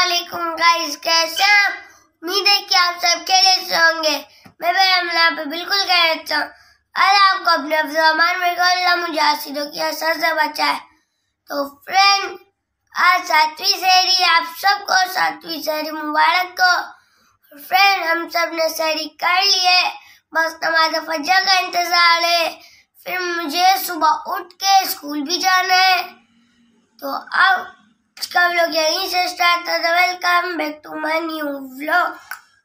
अस्सलामुअलैकुम गाइस, कैसे हैं आप? उम्मीद है कि आप सब खैरियत से होंगे। मैं यहाँ पे बिल्कुल खैरियत से हूँ। आज आपको अपने ज़मान में अल्लाह मुझे हासिलों की असर से बचाए। तो फ्रेंड, आज 7वीं सहरी, आप सबको 7वीं सहरी मुबारक को। फ्रेंड, हम सब ने सहरी कर लिए, बस नमाज़ फजर का इंतजार है। फिर मुझे सुबह उठ के स्कूल भी जाना है। तो अब इसका व्लॉग यहीं से स्टार्ट होता है। Welcome back to my new vlog.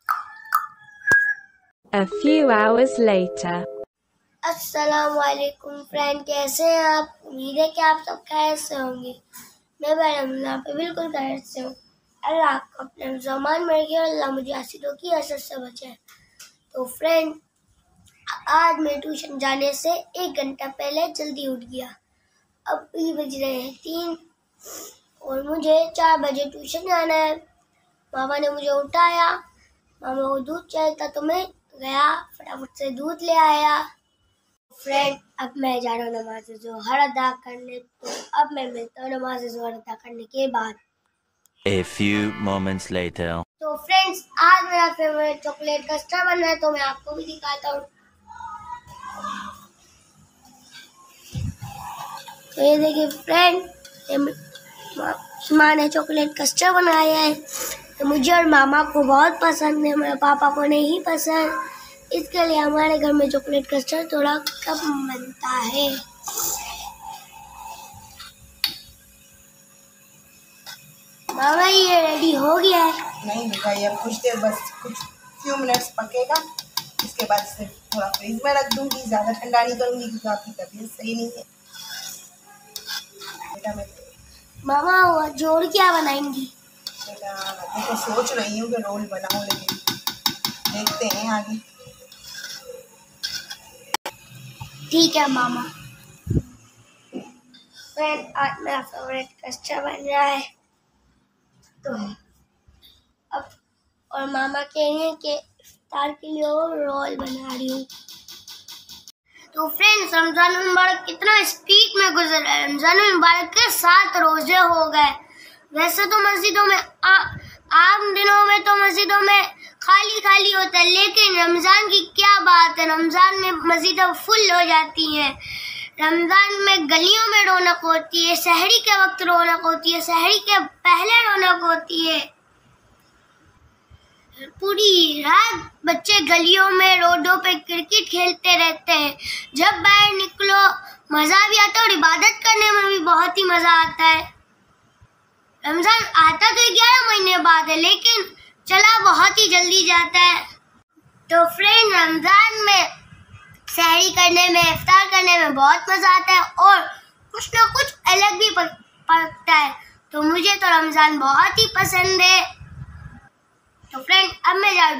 A few hours later. अस्सलामुअलैकुम फ्रेंड, कैसे हैं आप? उम्मीद है कि आप सब खैरियत से होंगे। मैं यहाँ पे बिल्कुल खैरियत से हूँ। अल्लाह आपको अपने ज़मान में रखे, अल्लाह मुझे हासिलों की असर से बचाए। तो फ्रेंड, आज मैं ट्यूशन जाने से 1 घंटा पहले जल्दी उठ गया। अब भी बज रहे हैं 3 और मुझे 4 बजे ट्यूशन जाना है। मामा ने मुझे उठाया, मामा को दूध चाहिए था तो मैं गया, फटाफट से दूध ले आया। फ्रेंड, अब मैं जा रहा हूँ नमाज़ ज़ोहर अदा करने। तो अब मैं मिलता हूँ नमाज़ ज़ोहर अदा करने के बाद। A few moments later. तो फ्रेंड्स, आज मेरा फेवरेट चॉकलेट कस्टर्ड बन रहा है, तो मैं आपको भी दिखाता हूँ। तो ये देखिए फ्रेंड, माँ ने चॉकलेट कस्टर्ड बनाया है। तो मुझे और मामा को बहुत पसंद है, मेरे पापा को नहीं पसंद। इसके लिए हमारे घर में चॉकलेट कस्टर्ड थोड़ा कम बनता है। मामा, ये रेडी हो गया है? नहीं बेटा, ये कुछ देर, बस कुछ फ्यू मिनट्स पकेगा। इसके बाद इसे थोड़ा फ्रीज में रख दूंगी। ज़्यादा ठंडा नहीं करूंगी क्योंकि आपकी तबीयत सही नहीं है बेटा। मैं मामा, वो जोड़ क्या बनाएंगी? बेटा मैं तो सोच रही हूँ कि रोल बनाऊँ, लेकिन देखते हैं आगे। ठीक है मामा। फ्रेंड, आज मेरा फेवरेट कस्टर्ड बन रहा है। तो अब और मामा कह रहे हैं कि इफ्तार के लिए और रोल बना रही हूँ। तो फ्रेंड्स, रमजान मुबारक कितना स्पीड में गुजर रहा है। रमजान मुबारक के 7 रोजे हो गए। वैसे तो मस्जिदों में आम दिनों में तो मस्जिदों में खाली खाली होता है, लेकिन रमजान की क्या बात है। रमजान में मस्जिदें फुल हो जाती हैं। रमजान में गलियों में रौनक होती है, सहरी के वक्त रौनक होती है, सहरी के पहले रौनक होती है। पूरी रात बच्चे गलियों में, रोडों पे क्रिकेट खेलते रहते हैं। जब बाहर निकलो मजा भी आता है और इबादत करने में भी बहुत ही मजा आता है। रमजान आता तो 11 महीने बाद है, लेकिन चला बहुत ही जल्दी जाता है। तो फ्रेंड, रमजान में सहरी करने में, इफ्तार करने में बहुत मजा आता है और कुछ ना कुछ अलग भी पकता है। तो मुझे तो रमजान बहुत ही पसंद है। तो फ्रेंड, अब मैं जा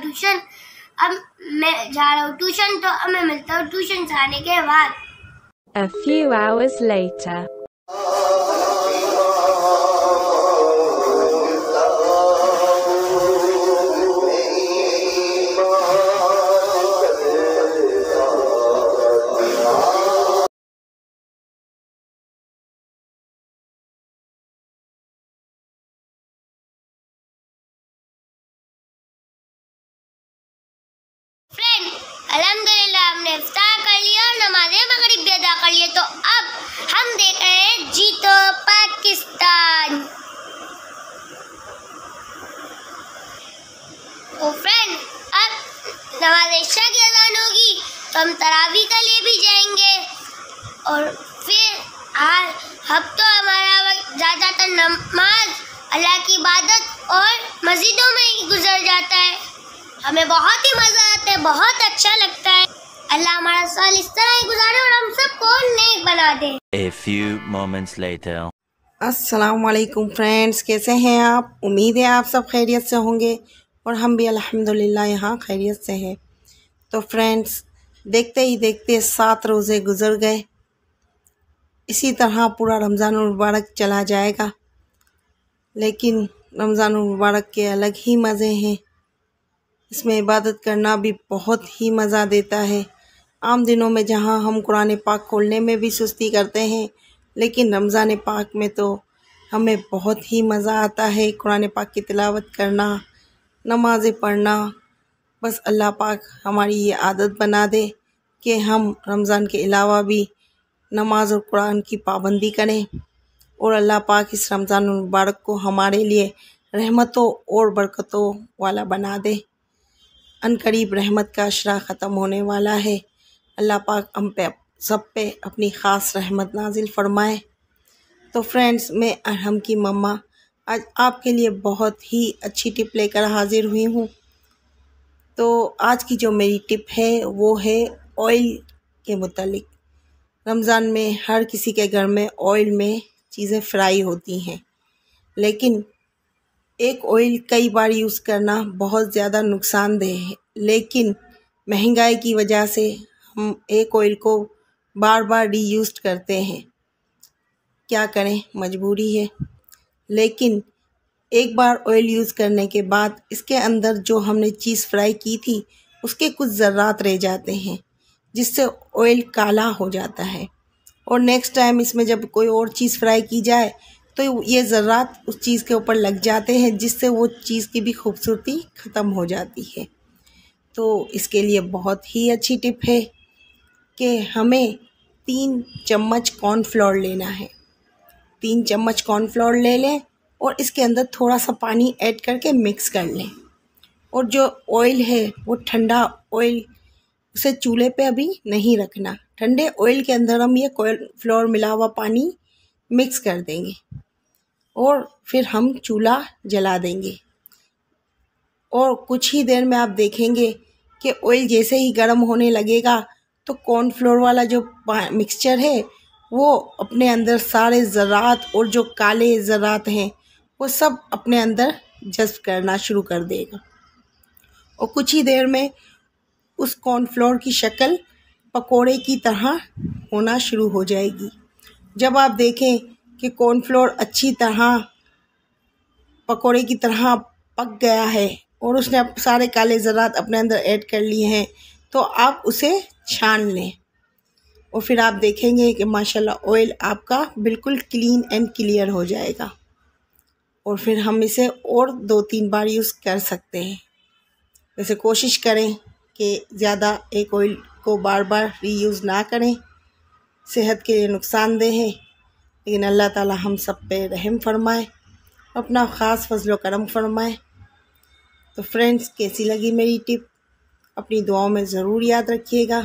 रहा हूँ ट्यूशन। तो अब मैं मिलता हूँ ट्यूशन से आने के बाद। A few hours later. Friend, अल्हम्दुलिल्लाह हमने इफ्तार कर लिया और नमाज़े मगरिब भी अदा कर लिए। तो अब हम देख रहे हैं जीतो पाकिस्तान। तो फ्रेंड, अब नमाज़ इशा की अज़ान होगी तो हम तरावी के लिए भी जाएंगे। और फिर अब तो हमारा वक्त ज़्यादातर नमाज, अल्लाह की इबादत और मस्जिदों में ही गुजर जाता है। हमें बहुत ही मज़ा आता है, बहुत अच्छा लगता है। अल्लाह हमारा साल इस तरह ही गुजारे और हम सबको नेक बना दे। A few moments later. अस्सलाम वालेकुम फ्रेंड्स, कैसे हैं आप? उम्मीद है आप सब खैरियत से होंगे और हम भी अल्हम्दुलिल्लाह यहाँ खैरियत से हैं। तो फ्रेंड्स, देखते ही देखते 7 रोज़े गुजर गए। इसी तरह पूरा रमज़ान मुबारक चला जाएगा, लेकिन रमज़ान मुबारक के अलग ही मज़े हैं। इसमें इबादत करना भी बहुत ही मज़ा देता है। आम दिनों में जहाँ हम कुरान पाक खोलने में भी सुस्ती करते हैं, लेकिन रमज़ान पाक में तो हमें बहुत ही मज़ा आता है कुरान पाक की तिलावत करना, नमाज़ें पढ़ना। बस अल्लाह पाक हमारी ये आदत बना दे कि हम रमज़ान के अलावा भी नमाज और कुरान की पाबंदी करें, और अल्लाह पाक इस रमज़ान मुबारक को हमारे लिए रहमतों और बरकतों वाला बना दे। अनकरीब रहमत का अशरा ख़त्म होने वाला है। अल्लाह पाक हम पे सब पे अपनी ख़ास रहमत नाजिल फ़रमाए। तो फ्रेंड्स, मैं अरहम की मम्मा आज आपके लिए बहुत ही अच्छी टिप लेकर हाज़िर हुई हूँ। तो आज की जो मेरी टिप है वो है ऑयल के मुतालिक। रमज़ान में हर किसी के घर में ऑयल में चीज़ें फ्राई होती हैं, लेकिन एक ऑयल कई बार यूज़ करना बहुत ज़्यादा नुकसानदेह है। लेकिन महंगाई की वजह से हम एक ऑयल को बार बार रीयूज़ करते हैं, क्या करें, मजबूरी है। लेकिन एक बार ऑयल यूज़ करने के बाद इसके अंदर जो हमने चीज़ फ्राई की थी उसके कुछ ज़र्रात रह जाते हैं, जिससे ऑयल काला हो जाता है। और नेक्स्ट टाइम इसमें जब कोई और चीज़ फ्राई की जाए तो ये ज़र्रात उस चीज़ के ऊपर लग जाते हैं, जिससे वो चीज़ की भी खूबसूरती ख़त्म हो जाती है। तो इसके लिए बहुत ही अच्छी टिप है कि हमें 3 चम्मच कॉर्नफ्लोर लेना है। 3 चम्मच कॉर्नफ्लोर ले लें और इसके अंदर थोड़ा सा पानी ऐड करके मिक्स कर लें। और जो ऑयल है वो ठंडा ऑयल, उसे चूल्हे पे अभी नहीं रखना। ठंडे ऑयल के अंदर हम ये कॉर्नफ्लोर मिला हुआ पानी मिक्स कर देंगे और फिर हम चूल्हा जला देंगे। और कुछ ही देर में आप देखेंगे कि ऑयल जैसे ही गर्म होने लगेगा तो कॉर्नफ्लोर वाला जो मिक्सचर है वो अपने अंदर सारे ज़रात और जो काले ज़रात हैं वो सब अपने अंदर जज़्ब करना शुरू कर देगा। और कुछ ही देर में उस कॉर्नफ्लोर की शक्ल पकोड़े की तरह होना शुरू हो जाएगी। जब आप देखें कि कॉर्नफ्लोर अच्छी तरह पकोड़े की तरह पक गया है और उसने सारे काले ज़रात अपने अंदर ऐड कर लिए हैं, तो आप उसे छान लें। और फिर आप देखेंगे कि माशाल्लाह ऑयल आपका बिल्कुल क्लीन एंड क्लियर हो जाएगा। और फिर हम इसे और 2-3 बार यूज़ कर सकते हैं। वैसे कोशिश करें कि ज़्यादा एक ऑयल को बार बार रीयूज़ ना करें, सेहत के लिए नुकसानदेह है। लेकिन अल्लाह ताला हम सब पे रहम फरमाए, अपना ख़ास फजल करम फरमाए। तो फ्रेंड्स, कैसी लगी मेरी टिप अपनी दुआओं में ज़रूर याद रखिएगा।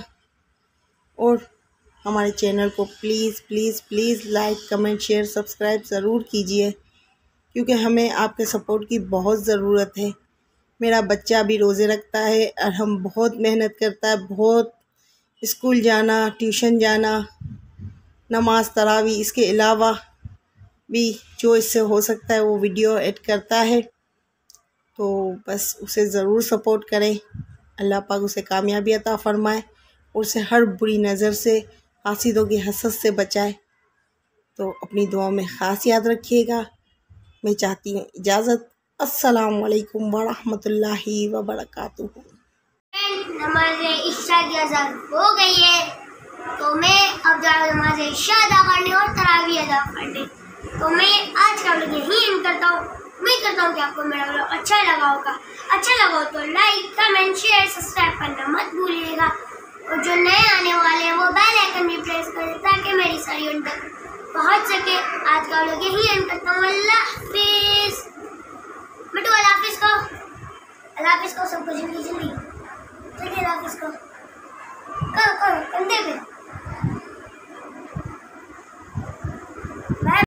और हमारे चैनल को please please please like, comment, share, subscribe ज़रूर कीजिए, क्योंकि हमें आपके सपोर्ट की बहुत ज़रूरत है। मेरा बच्चा भी रोज़े रखता है और हम बहुत मेहनत करता है, बहुत स्कूल जाना, ट्यूशन जाना, नमाज, तरावी, इसके अलावा भी जो इससे हो सकता है वो वीडियो एड करता है। तो बस उसे ज़रूर सपोर्ट करें। अल्लाह पाक उसे कामयाबी अता फ़रमाए और उसे हर बुरी नज़र से, हासिदों की हसद से बचाए। तो अपनी दुआ में ख़ास याद रखिएगा। मैं चाहती हूँ इजाज़त। अस्सलाम वालेकुम वरहमतुल्लाहि वबरकातुहू। नमाज इशा की अज़ान हो गई है, तो मैं अब जा रहा हूँ नमाज इशा अदा करने और तरावी अदा करने। तो मैं आज का व्लॉग यहीं एंड करता हूँ। उम्मीद करता हूँ कि आपको मेरा व्लॉग अच्छा लगा होगा। अच्छा लगा हो तो लाइक, कमेंट, शेयर, सब्सक्राइब करना मत भूलिएगा। और जो नए आने वाले हैं वो बेल आइकन भी प्रेस करें ताकि मेरी सारी उन तक पहुँच सके। आज का व्लॉग यहीं एंड करता हूँ। अल्लाह हाफिज़। मिट्टू अल्लाह हाफिज़ को, अल्लाह हाफिज़ को सबको जल्दी जल्दी। अल्लाह हाफिज़ को कंधे पे।